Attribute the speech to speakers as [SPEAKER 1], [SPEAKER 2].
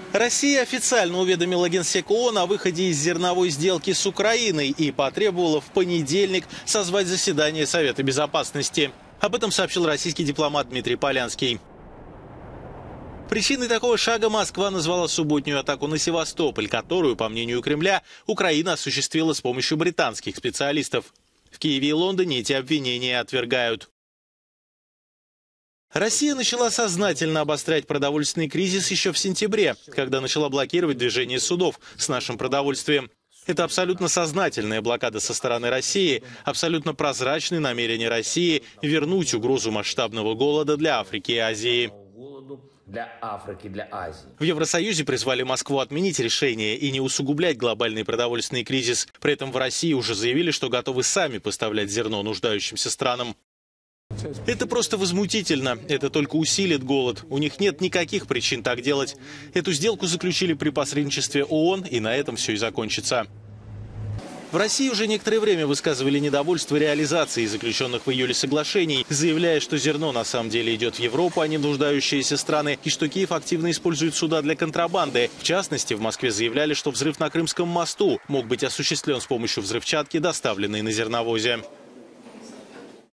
[SPEAKER 1] Россия официально уведомила Генсек ООН о выходе из зерновой сделки с Украиной и потребовала в понедельник созвать заседание Совета Безопасности. Об этом сообщил российский дипломат Дмитрий Полянский. Причиной такого шага Москва назвала субботнюю атаку на Севастополь, которую, по мнению Кремля, Украина осуществила с помощью британских специалистов. В Киеве и Лондоне эти обвинения отвергают. Россия начала сознательно обострять продовольственный кризис еще в сентябре, когда начала блокировать движение судов с нашим продовольствием. Это абсолютно сознательная блокада со стороны России, абсолютно прозрачные намерения России вернуть угрозу масштабного голода для Африки и Азии. В Евросоюзе призвали Москву отменить решение и не усугублять глобальный продовольственный кризис. При этом в России уже заявили, что готовы сами поставлять зерно нуждающимся странам. Это просто возмутительно. Это только усилит голод. У них нет никаких причин так делать. Эту сделку заключили при посредничестве ООН, и на этом все и закончится. В России уже некоторое время высказывали недовольство реализацией заключенных в июле соглашений, заявляя, что зерно на самом деле идет в Европу, а не в нуждающиеся страны, и что Киев активно использует суда для контрабанды. В частности, в Москве заявляли, что взрыв на Крымском мосту мог быть осуществлен с помощью взрывчатки, доставленной на зерновозе.